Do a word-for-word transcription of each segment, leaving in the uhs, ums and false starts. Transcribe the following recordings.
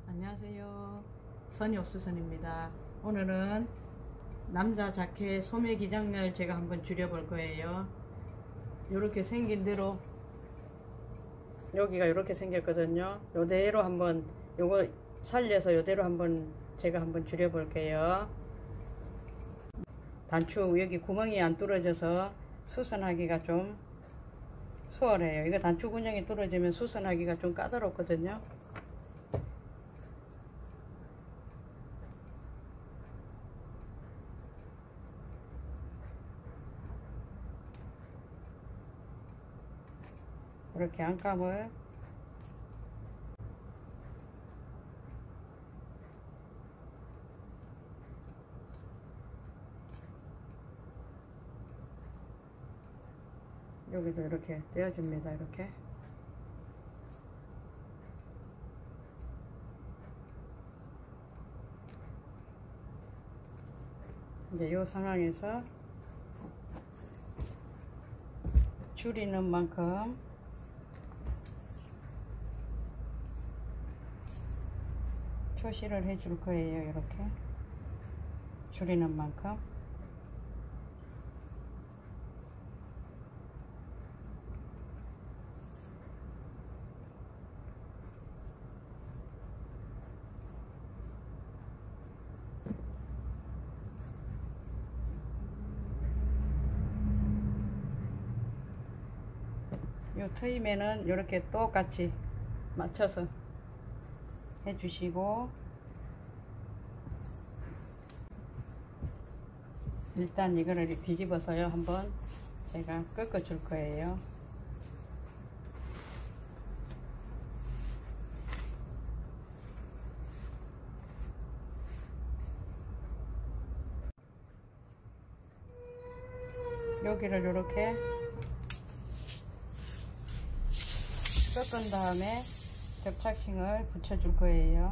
안녕하세요. 선이옥수선입니다. 오늘은 남자 자켓 소매 기장을 제가 한번 줄여볼 거예요. 이렇게 생긴 대로 여기가 이렇게 생겼거든요. 요대로 한번 요거 살려서 요대로 한번 제가 한번 줄여볼게요. 단추 여기 구멍이 안 뚫어져서 수선하기가 좀 수월해요. 이거 단추 구멍이 뚫어지면 수선하기가 좀 까다롭거든요. 이렇게 안감을 여기도 이렇게 떼어줍니다. 이렇게 이제 이 상황에서 줄이는 만큼 표시를 해줄 거예요. 이렇게 줄이는 만큼 요 트임에는 이렇게 똑같이 맞춰서 해주시고, 일단 이거를 뒤집어서요 한번 제가 꺾어 줄 거예요. 여기를 이렇게 꺾은 다음에 접착싱을 붙여줄 거예요.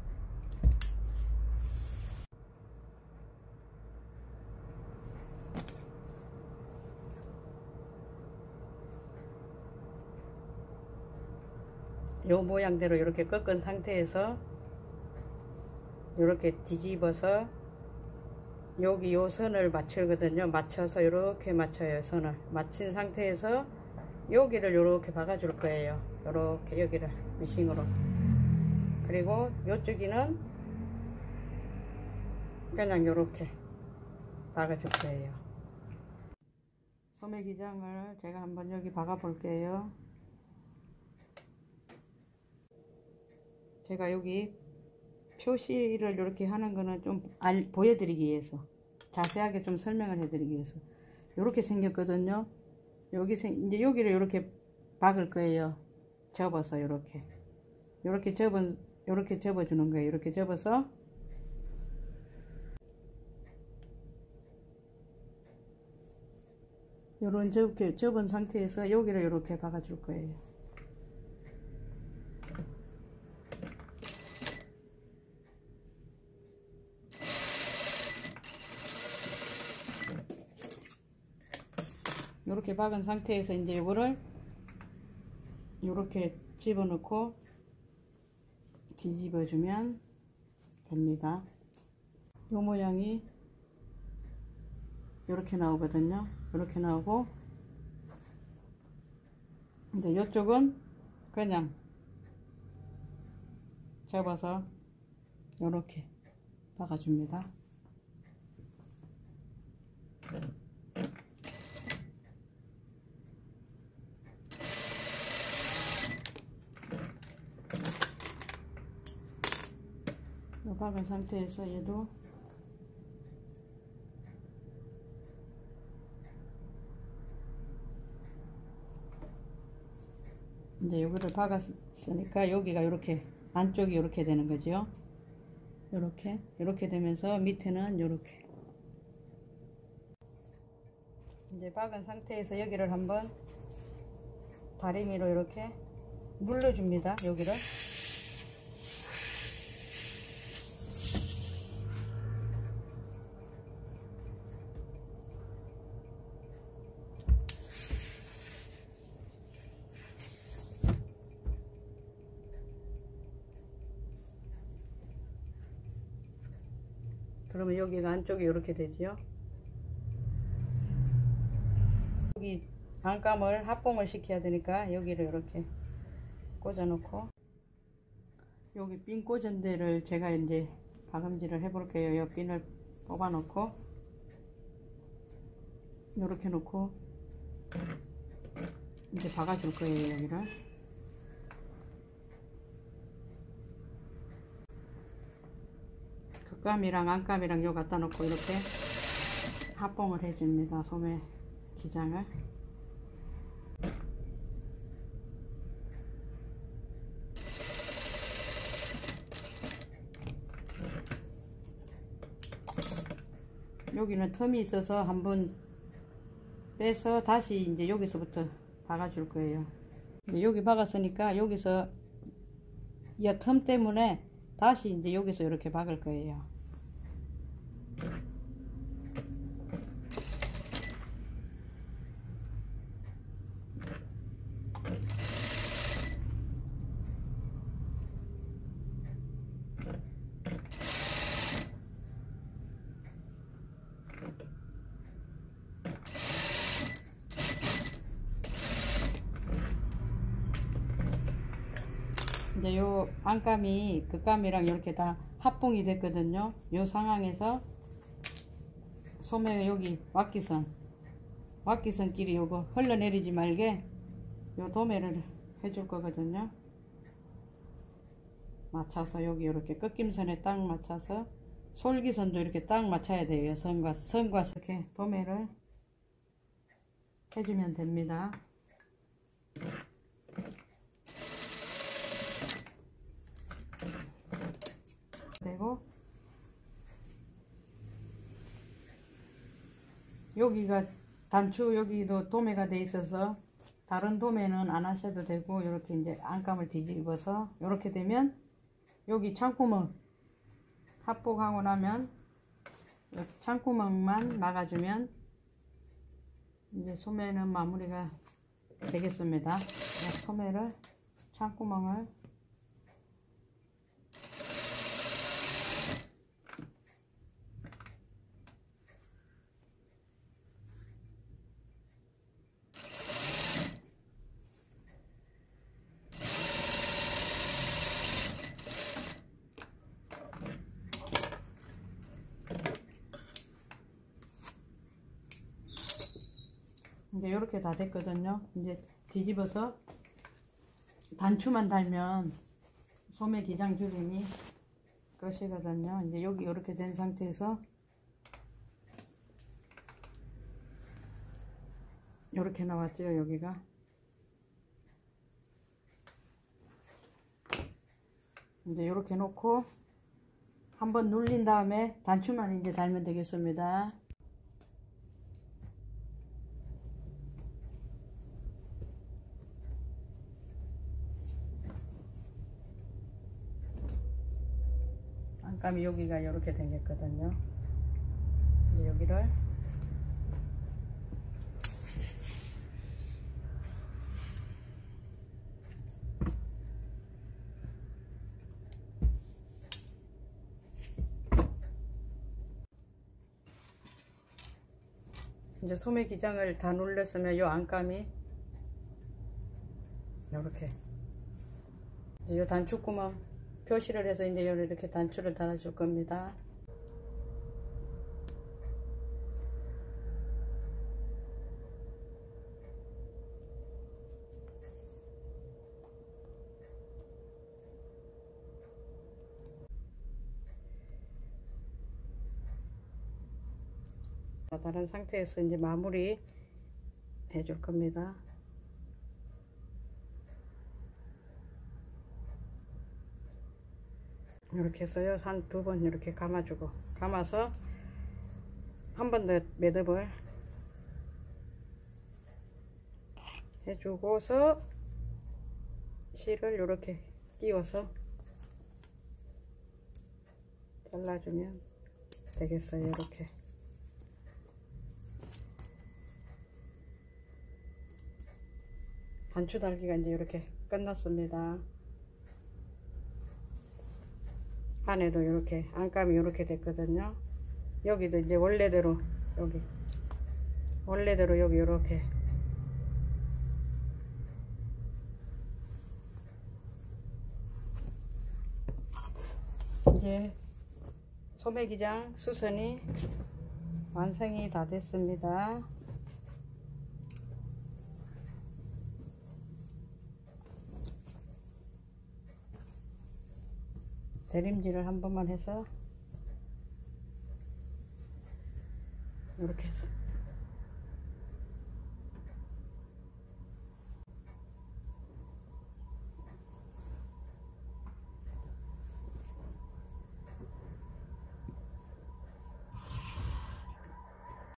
요 모양대로 이렇게 꺾은 상태에서 이렇게 뒤집어서 여기 요 선을 맞추거든요. 맞춰서 이렇게 맞춰요. 선을 맞춘 상태에서 여기를 이렇게 박아줄 거예요. 이렇게 여기를 미싱으로. 그리고 요쪽이는 그냥 이렇게 박아줄 거예요. 소매 기장을 제가 한번 여기 박아 볼게요. 제가 여기 표시를 이렇게 하는 거는 좀 알, 보여드리기 위해서, 자세하게 좀 설명을 해드리기 위해서 이렇게 생겼거든요. 여기 생, 이제 여기를 이렇게 박을 거예요. 접어서 이렇게 이렇게 접은 이렇게 접어주는 거예요. 이렇게 접어서 요런 접게 접은 상태에서 여기를 이렇게 박아줄 거예요. 이렇게 박은 상태에서 이제 이거를 이렇게 집어넣고 뒤집어 주면 됩니다. 요 모양이 이렇게 나오거든요. 이렇게 나오고, 이제 이쪽은 그냥 접어서 이렇게 박아줍니다. 요 박은 상태에서 얘도 이제 요거를 박았으니까 여기가 이렇게 안쪽이 이렇게 되는 거죠. 이렇게 이렇게 되면서 밑에는 이렇게 이제 박은 상태에서 여기를 한번 다리미로 이렇게 눌러줍니다. 여기를 그러면 여기가 안쪽이 이렇게 되지요. 여기 안감을 합봉을 시켜야 되니까 여기를 이렇게 꽂아 놓고, 여기 핀 꽂은 데를 제가 이제 박음질을 해 볼게요. 이 핀을 뽑아 놓고 이렇게 놓고 이제 박아 줄 거예요. 여기를 극감이랑 안감이랑 요 갖다 놓고 이렇게 합봉을 해 줍니다. 소매 기장을. 여기는 틈이 있어서 한번 빼서 다시 이제 여기서부터 박아 줄 거예요. 이제 여기 박았으니까 여기서 이 틈 때문에 다시 이제 여기서 이렇게 박을 거예요. 이제 요 안감이 극감이랑 이렇게 다 합봉이 됐거든요. 요 상황에서 소매 여기 왁기선 왁기선끼리 요거 흘러내리지 말게 요 도매를 해줄 거거든요. 맞춰서 여기 이렇게 꺾임선에 딱 맞춰서 솔기선도 이렇게 딱 맞춰야 돼요. 선과 선과 이렇게 도매를 해주면 됩니다. 되고 여기가 단추 여기도 도매가 돼 있어서 다른 도매는 안 하셔도 되고, 이렇게 이제 안감을 뒤집어서 이렇게 되면 여기 창구멍 합복하고 나면 창구멍만 막아주면 이제 소매는 마무리가 되겠습니다. 소매를 창구멍을 이제 이렇게 다 됐거든요. 이제 뒤집어서 단추만 달면 소매 기장 줄임이 끝이거든요. 이제 여기 이렇게 된 상태에서 이렇게 나왔죠. 여기가 이제 이렇게 놓고 한번 눌린 다음에 단추만 이제 달면 되겠습니다. 안감이 여기가 이렇게 되겠거든요. 이제 여기를 이제 소매 기장을 다 눌렀으면 이 안감이 이렇게 이 단추구멍 표시를 해서 이제 이렇게 단추를 달아줄 겁니다. 다른 상태에서 이제 마무리 해줄 겁니다. 이렇게 해서요, 한 두 번 이렇게 감아주고, 감아서 한 번 더 매듭을 해주고서 실을 이렇게 끼워서 잘라주면 되겠어요. 이렇게 단추 달기가 이제 이렇게 끝났습니다. 안에도 이렇게 안감이 이렇게 됐거든요. 여기도 이제 원래대로 여기 원래대로 여기 이렇게 이제 소매기장 수선이 완성이 다 됐습니다. 대림질을 한 번만 해서